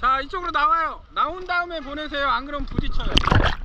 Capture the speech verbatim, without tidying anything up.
자, 이쪽으로 나와요. 나온 다음에 보내세요. 안 그러면 부딪혀요.